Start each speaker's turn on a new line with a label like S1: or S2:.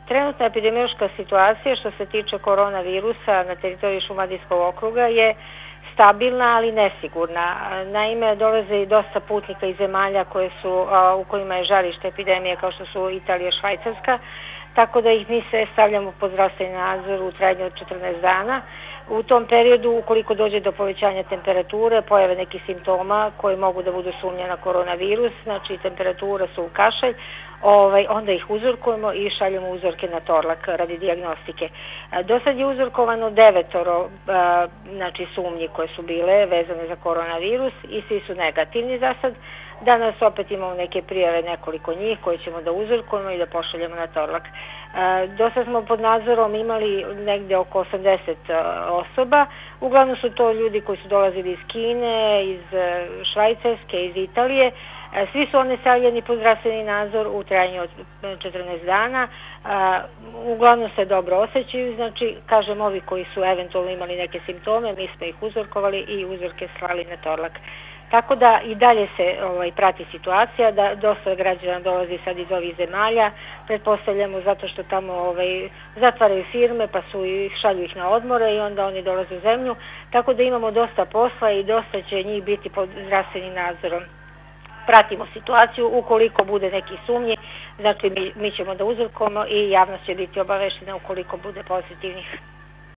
S1: Trenutna epidemiološka situacija što se tiče koronavirusa na teritoriji Šumadijskog okruga je stabilna, ali nesigurna. Naime, dolaze i dosta putnika iz zemalja u kojima je žarište epidemije, kao što su Italija i Švajcarska, tako da ih mi sve stavljamo pod zdravstveni nadzor u trajanju od 14 dana. U tom periodu, ukoliko dođe do povećanja temperature, pojave nekih simptoma koji mogu da budu sumnje na koronavirus, znači temperatura su kašalj, onda ih uzorkujemo i šaljemo uzorke na Torlak radi dijagnostike. Do sad je uzorkovano 9 sumnji koje su bile vezane za koronavirus i svi su negativni za sad. Danas opet imamo neke prijave, nekoliko njih koje ćemo da uzorkujemo i da pošaljemo na Torlak. Do sad smo pod nadzorom imali negde oko 80 osoba. Uglavnom su to ljudi koji su dolazili iz Kine, iz Švajcarske, iz Italije. Svi su oni stavljeni pod zdravstveni nadzor u trajanju od 14 dana. Uglavnom se dobro osjećaju, znači, kažem, ovi koji su eventualno imali neke simptome, mi smo ih uzorkovali i uzorke slali na Torlak. Tako da i dalje se prati situacija, da dosta građana dolazi sad iz ovih zemalja, pretpostavljamo zato što tamo zatvaraju firme pa šalju ih na odmore i onda oni dolaze u zemlju, tako da imamo dosta posla i dosta će njih biti pod zdravstvenim nadzorom. Pratimo situaciju, ukoliko bude neki sumnji, znači mi ćemo da uzorkujemo i javnost će biti obaveštena ukoliko bude pozitivnih.